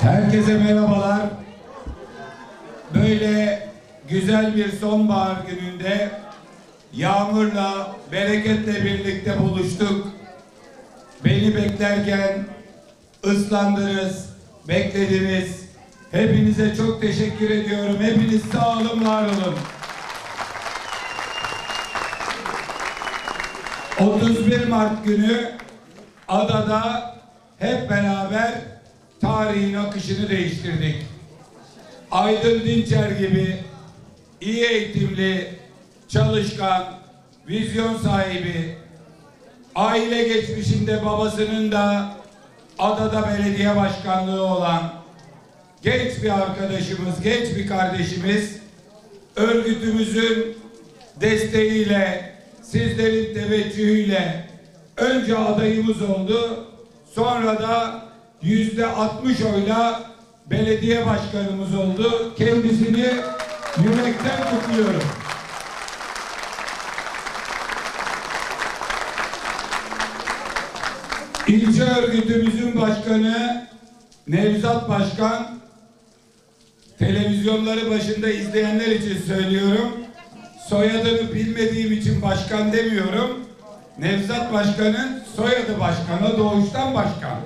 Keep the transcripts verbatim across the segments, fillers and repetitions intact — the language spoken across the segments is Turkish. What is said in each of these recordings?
Herkese merhabalar. Böyle güzel bir sonbahar gününde yağmurla, bereketle birlikte buluştuk. Beni beklerken ıslandınız, beklediniz. Hepinize çok teşekkür ediyorum. Hepiniz sağ olun, var olun. otuz bir Mart günü adada hep beraber tarihin akışını değiştirdik. Aydın Dinçer gibi iyi eğitimli, çalışkan, vizyon sahibi, aile geçmişinde babasının da adada belediye başkanlığı olan genç bir arkadaşımız, genç bir kardeşimiz, örgütümüzün desteğiyle, sizlerin teveccühüyle önce adayımız oldu, sonra da yüzde altmış oyla belediye başkanımız oldu. Kendisini yürekten kutluyorum. İlçe örgütümüzün başkanı Nevzat Başkan, televizyonları başında izleyenler için söylüyorum, soyadını bilmediğim için başkan demiyorum. Nevzat Başkan'ın soyadı başkanı, doğuştan başkan.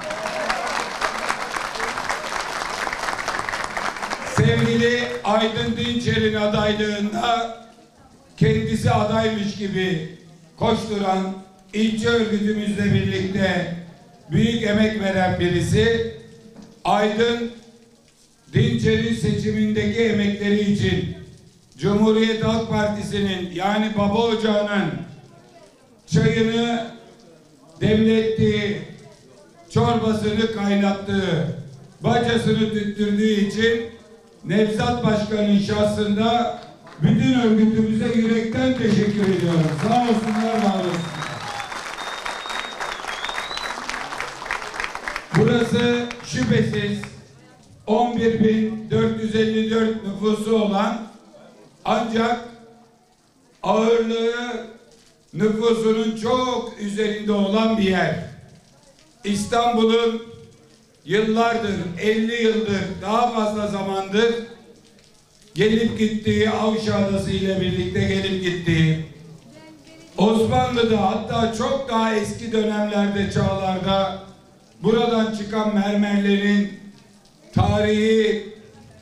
Sevgili Aydın Dinçer'in adaylığında kendisi adaymış gibi koşturan, ilçe örgütümüzle birlikte büyük emek veren birisi. Aydın Dinçer'in seçimindeki emekleri için Cumhuriyet Halk Partisi'nin, yani baba ocağının çayını demlettiği, çorbasını kaynattığı, bacasını tüttürdüğü için Nevzat Başkan'ın şahsında bütün örgütümüze yürekten teşekkür ediyorum. Sağ olsunlar, var olsunlar. Burası şüphesiz on bir bin dört yüz elli dört nüfusu olan, ancak ağırlığı nüfusunun çok üzerinde olan bir yer. İstanbul'un yıllardır, elli yıldır, daha fazla zamandır gelip gittiği, Avşa Adası ile birlikte gelip gittiği, Osmanlı'da, hatta çok daha eski dönemlerde, çağlarda buradan çıkan mermerlerin tarihi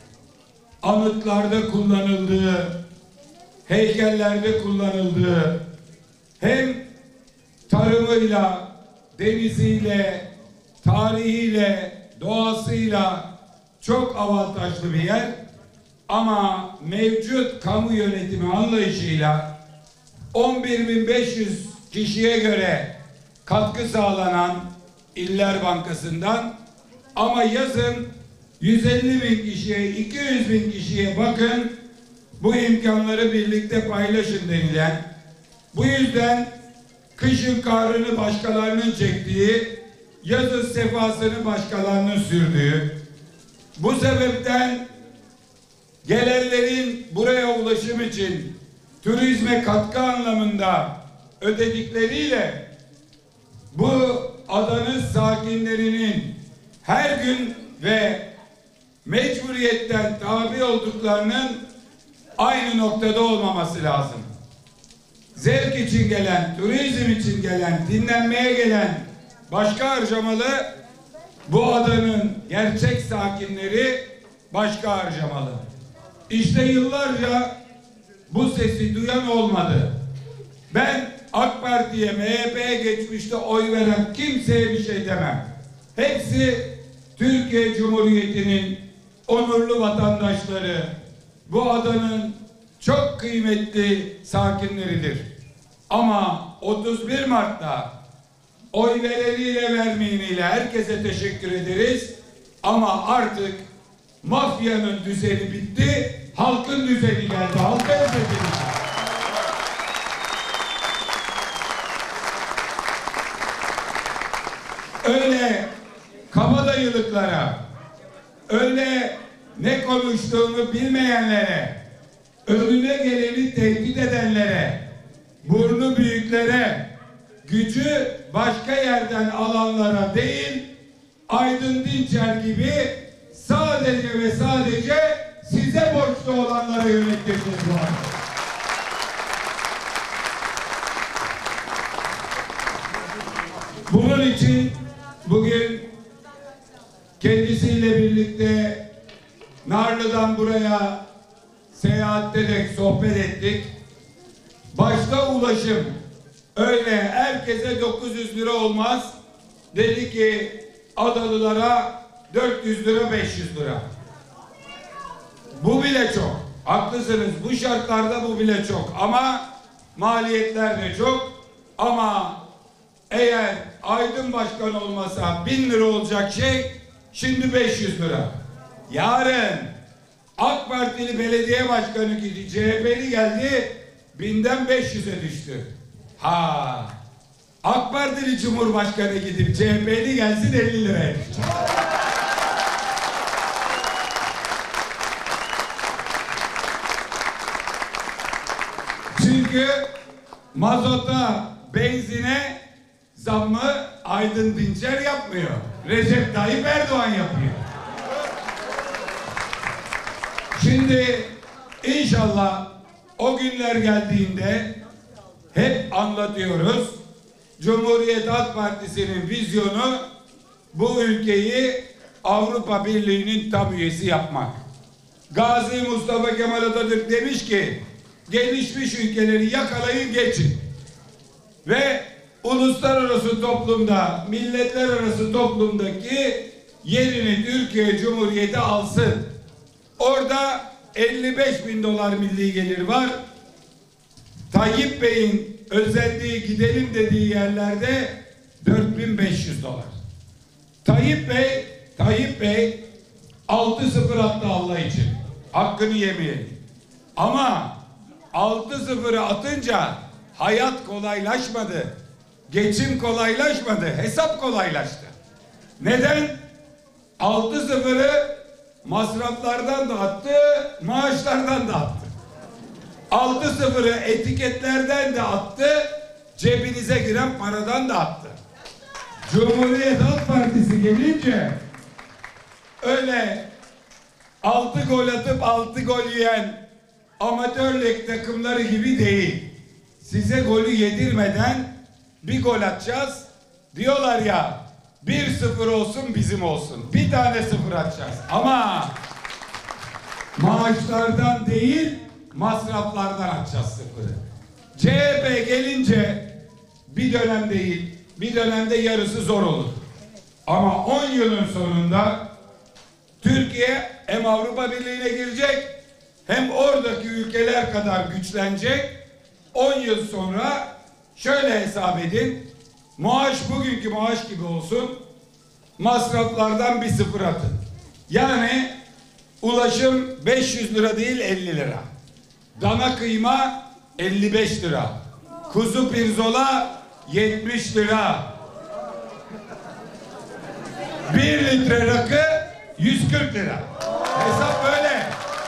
anıtlarda kullanıldığı, heykellerde kullanıldığı, hem tarımıyla, deniziyle, tarihiyle, doğasıyla çok avantajlı bir yer. Ama mevcut kamu yönetimi anlayışıyla on bir bin beş yüz kişiye göre katkı sağlanan İller Bankası'ndan, ama yazın yüz elli bin kişiye, iki yüz bin kişiye bakın, bu imkanları birlikte paylaşın denilen, bu yüzden kışın kahrını başkalarının çektiği, yazın sefasını başkalarının sürdüğü, bu sebepten gelenlerin buraya ulaşım için turizme katkı anlamında ödedikleriyle bu adanın sakinlerinin her gün ve mecburiyetten tabi olduklarının aynı noktada olmaması lazım. Zevk için gelen, turizm için gelen, dinlenmeye gelen başka harcamalı, bu adanın gerçek sakinleri başka harcamalı. İşte yıllarca bu sesi duyan olmadı. Ben AK Parti'ye, M H P'ye geçmişte oy veren kimseye bir şey demem. Hepsi Türkiye Cumhuriyeti'nin onurlu vatandaşları, bu adanın çok kıymetli sakinleridir. Ama otuz bir Mart'ta oy vereniyle vermeyeniyle herkese teşekkür ederiz. Ama artık mafyanın düzeni bitti, halkın düzeni geldi. Halka hizmet. Öyle kabadayılıklara, öyle ne konuştuğunu bilmeyenlere, önüne geleni tehdit edenlere, burnu büyüklere, gücü başka yerden alanlara değil, Aydın Dinçer gibi sadece ve sadece size borçlu olanlara yöneteceğiz bu an. Bunun için bugün kendisiyle birlikte Narlı'dan buraya seyahat ederek sohbet ettik. Başta ulaşım öyle herkese dokuz yüz lira olmaz. Dedi ki Adalılara dört yüz lira, beş yüz lira. Bu bile çok. Haklısınız. Bu şartlarda bu bile çok. Ama maliyetler de çok. Ama eğer Aydın Başkan olmasa bin lira olacak şey şimdi beş yüz lira. Yarın AK Partili belediye başkanı gitti, C H P'li geldi, binden beş yüze düştü. Ha, AK Partili Cumhurbaşkanı gidip C H P'li gelsin elli liraya düştü. Çünkü mazota, benzine zammı Aydın Dinçer yapmıyor. Recep Tayyip Erdoğan yapıyor. Şimdi inşallah o günler geldiğinde hep anlatıyoruz. Cumhuriyet Halk Partisi'nin vizyonu bu ülkeyi Avrupa Birliği'nin tam üyesi yapmak. Gazi Mustafa Kemal Atatürk demiş ki gelişmiş ülkeleri yakalayın geçin. Ve uluslararası toplumda, milletler arası toplumdaki yerini Türkiye Cumhuriyeti alsın. Orada elli beş bin dolar milli gelir var. Tayyip Bey'in özendiği, gidelim dediği yerlerde dört bin beş yüz dolar. Tayyip Bey, Tayyip Bey altı sıfır attı Allah için. Hakkını yemeyelim. Ama altı sıfırı atınca hayat kolaylaşmadı. Geçim kolaylaşmadı. Hesap kolaylaştı. Neden? altı sıfırı masraflardan da attı, maaşlardan da attı. altı sıfırı etiketlerden de attı, cebinize giren paradan da attı. Cumhuriyet Halk Partisi gelince öyle altı gol atıp altı gol yiyen amatör lig takımları gibi değil. Size golü yedirmeden bir gol atacağız. Diyorlar ya bir sıfır olsun bizim olsun. Bir tane sıfır atacağız. Ama maaşlardan değil masraflardan atacağız sıfırı. C H P gelince bir dönem değil, bir dönemde yarısı zor olur. Ama on yılın sonunda Türkiye hem Avrupa Birliği'ne girecek hem oradaki ülkeler kadar güçlenecek. on yıl sonra şöyle hesap edin. Maaş bugünkü maaş gibi olsun. Masraflardan bir sıfır atın. Yani ulaşım beş yüz lira değil elli lira. Dana kıyma elli beş lira. Kuzu pirzola yetmiş lira. Bir litre rakı yüz kırk lira. Hesap böyle.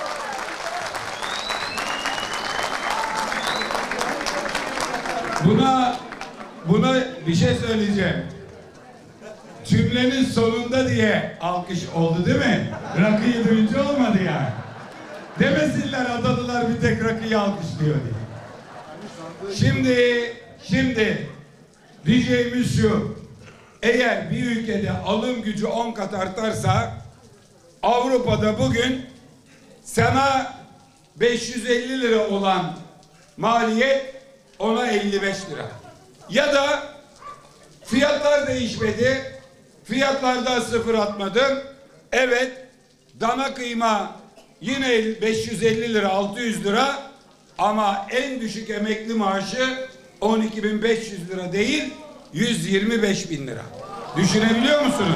Buna buna bir şey söyleyeceğim. Cümlenin sonunda diye alkış oldu değil mi? Rakıyı duyunca olmadı yani. Demesinler Adalılar bir tek rakıyı alkışlıyor diye. Şimdi, şimdi diyeceğimiz şu. Eğer bir ülkede alım gücü on kat artarsa Avrupa'da bugün sana beş yüz elli lira olan maliyet ona elli beş lira. Ya da fiyatlar değişmedi. Fiyatlardan sıfır atmadın. Evet, dana kıyma yine beş yüz elli lira, altı yüz lira ama en düşük emekli maaşı on iki bin beş yüz lira değil, yüz yirmi beş bin lira. Düşünebiliyor musunuz?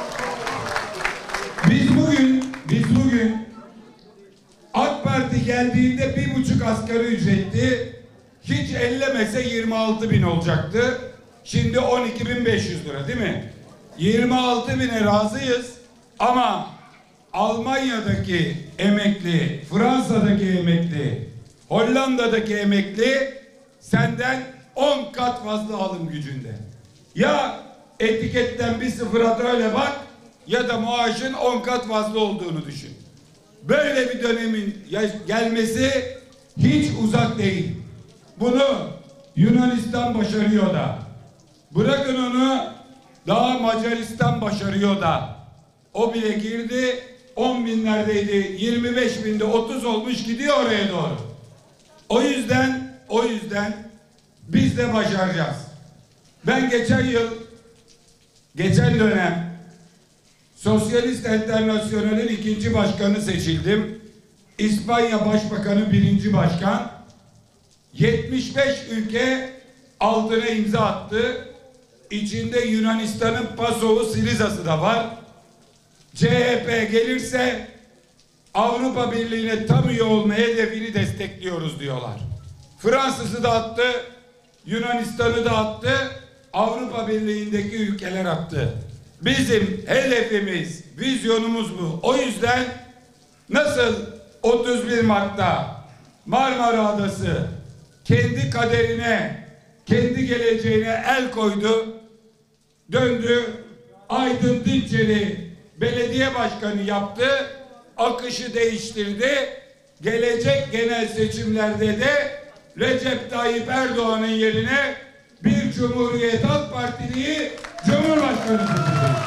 Biz bugün, biz bugün AK Parti geldiğinde bir buçuk asgari ücretti. Hiç ellemese yirmi altı bin olacaktı. Şimdi on iki bin beş yüz lira değil mi? yirmi altı bine razıyız ama Almanya'daki emekli, Fransa'daki emekli, Hollanda'daki emekli senden on kat fazla alım gücünde. Ya etiketten bir sıfır at öyle bak ya da maaşın on kat fazla olduğunu düşün. Böyle bir dönemin gelmesi hiç uzak değil. Bunu Yunanistan başarıyor da. Bırakın onu, daha Macaristan başarıyor da. O bile girdi, on binlerdeydi, yirmi beş binde otuz olmuş, gidiyor oraya doğru. O yüzden, o yüzden biz de başaracağız. Ben geçen yıl, geçen dönem Sosyalist Enternasyonel'in ikinci başkanı seçildim. İspanya Başbakanı birinci başkan. yetmiş beş ülke altına imza attı. İçinde Yunanistan'ın Pasovu, Siriza'sı da var. C H P gelirse Avrupa Birliği'ne tam üye olma hedefini destekliyoruz diyorlar. Fransız'ı da attı, Yunanistan'ı da attı, Avrupa Birliği'ndeki ülkeler attı. Bizim hedefimiz, vizyonumuz bu. O yüzden nasıl otuz bir Mart'ta Marmara Adası kendi kaderine, kendi geleceğine el koydu, döndü, Aydın Dinçer'i belediye başkanı yaptı, akışı değiştirdi. Gelecek genel seçimlerde de Recep Tayyip Erdoğan'ın yerine bir Cumhuriyet Halk Partili'yi Cumhurbaşkanı seçecek.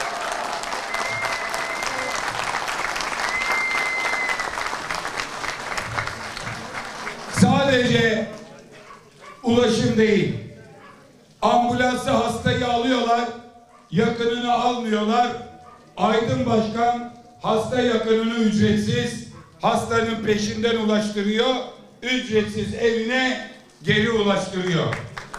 Sadece ulaşım değil, ambulansı hastayı alıyorlar, yakınını almıyorlar. Aydın Başkan hasta yakınını ücretsiz, hastanın peşinden ulaştırıyor, ücretsiz evine geri ulaştırıyor.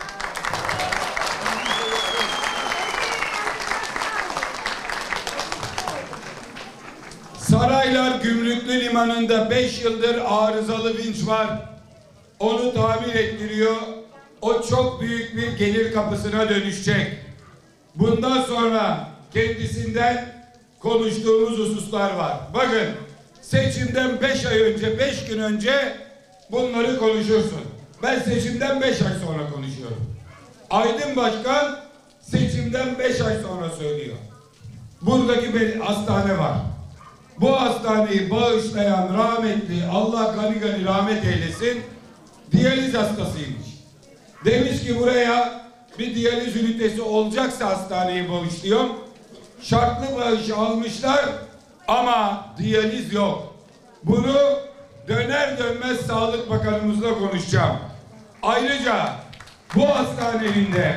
Saraylar Gümrüklü Limanı'nda beş yıldır arızalı vinç var. Onu tamir ettiriyor. O çok büyük bir gelir kapısına dönüşecek. Bundan sonra kendisinden konuştuğumuz hususlar var. Bakın, seçimden beş ay önce, beş gün önce bunları konuşursun. Ben seçimden beş ay sonra konuşuyorum. Aydın Başkan seçimden beş ay sonra söylüyor. Buradaki bir hastane var. Bu hastaneyi bağışlayan rahmetli, Allah gani gani rahmet eylesin, diyaliz hastasıymış. Demiş ki buraya bir diyaliz ünitesi olacaksa hastaneyi bağışlıyorum. Şartlı bağışı almışlar ama diyaliz yok. Bunu döner dönmez Sağlık Bakanımızla konuşacağım. Ayrıca bu hastanenin de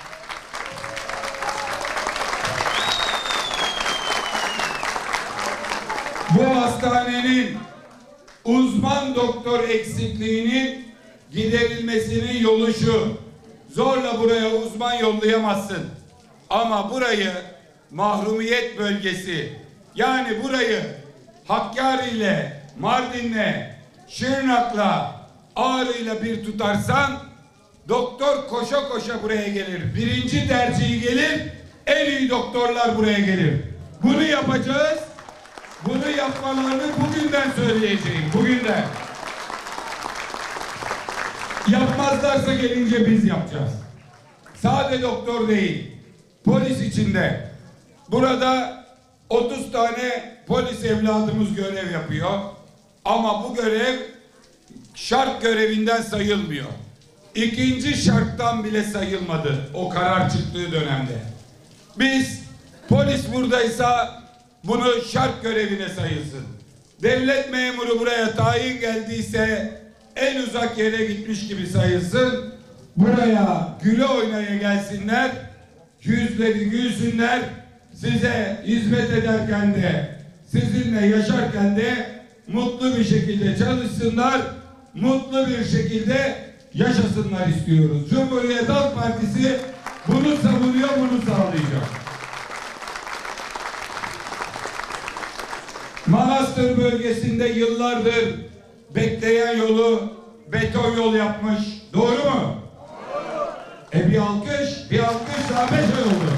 bu hastanenin uzman doktor eksikliğinin giderilmesinin yolu şu: zorla buraya uzman yollayamazsın. Ama burayı mahrumiyet bölgesi, yani burayı Hakkari ile, Mardin'le, Şırnak'la, Ağrı'yla bir tutarsan doktor koşa koşa buraya gelir. Birinci tercihi gelir, en iyi doktorlar buraya gelir. Bunu yapacağız. Bunu yapmalarını bugünden söyleyeceğim. Bugünden. Yapmazlarsa gelince biz yapacağız. Sade doktor değil, polis içinde. Burada otuz tane polis evladımız görev yapıyor. Ama bu görev şart görevinden sayılmıyor. İkinci şarttan bile sayılmadı o karar çıktığı dönemde. Biz polis buradaysa bunu şart görevine sayılsın. Devlet memuru buraya tayin geldiyse en uzak yere gitmiş gibi sayılsın. Buraya güle oynaya gelsinler, yüzleri gülsünler, size hizmet ederken de, sizinle yaşarken de mutlu bir şekilde çalışsınlar, mutlu bir şekilde yaşasınlar istiyoruz. Cumhuriyet Halk Partisi bunu savunuyor, bunu sağlayacak. Manastır bölgesinde yıllardır bekleyen yolu beton yol yapmış. Doğru mu? Doğru. E bir alkış, bir alkış daha beş ay oldu.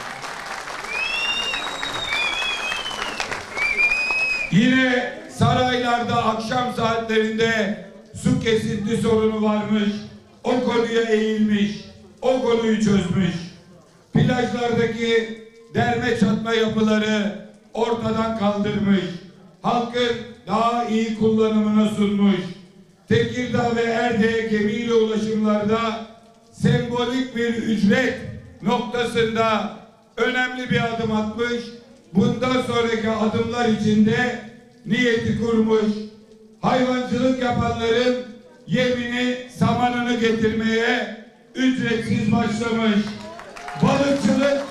Yine saraylarda akşam saatlerinde su kesinti sorunu varmış. O konuya eğilmiş. O konuyu çözmüş. Plajlardaki derme çatma yapıları ortadan kaldırmış, halkın daha iyi kullanımına sunmuş, Tekirdağ ve Erdek'e gemiyle ulaşımlarda sembolik bir ücret noktasında önemli bir adım atmış, bundan sonraki adımlar içinde niyeti kurmuş, hayvancılık yapanların yemini, samanını getirmeye ücretsiz başlamış, balıkçılık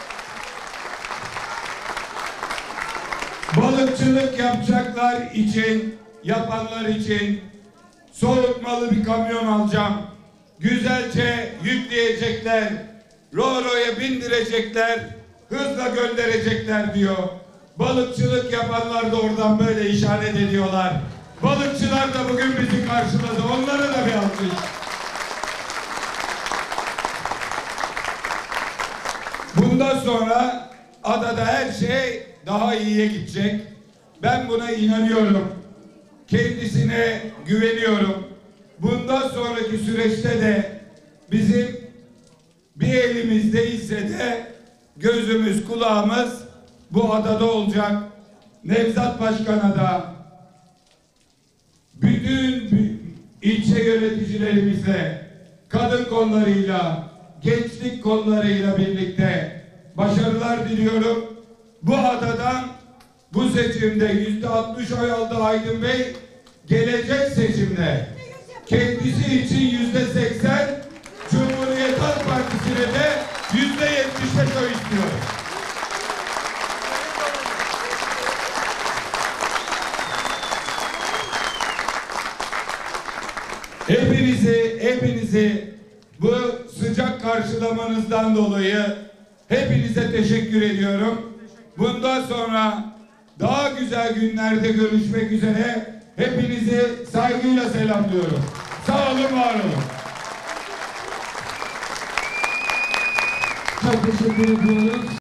balıkçılık yapacaklar için, yapanlar için soğutmalı bir kamyon alacağım, güzelce yükleyecekler, Roro'ya bindirecekler, hızla gönderecekler diyor. Balıkçılık yapanlar da oradan böyle işaret ediyorlar. Balıkçılar da bugün bizi karşıladı. Onlara da bir alkış. Bundan sonra adada her şey daha iyiye gidecek. Ben buna inanıyorum. Kendisine güveniyorum. Bundan sonraki süreçte de bizim bir elimizde ise de gözümüz, kulağımız bu adada olacak. Nevzat Başkan'a da bütün ilçe yöneticilerimizle, kadın kollarıyla, gençlik kollarıyla birlikte başarılar diliyorum. Bu adadan bu seçimde yüzde altmış oy aldı Aydın Bey. Gelecek seçimde kendisi için yüzde seksen, Cumhuriyet Halk Partisi'ne de yüzde yetmiş beş oy istiyor. Hepinizi, hepinizi bu sıcak karşılamanızdan dolayı hepinize teşekkür ediyorum. Bundan sonra daha güzel günlerde görüşmek üzere hepinizi saygıyla selamlıyorum. Sağ olun, var olun. Çok teşekkür ediyoruz.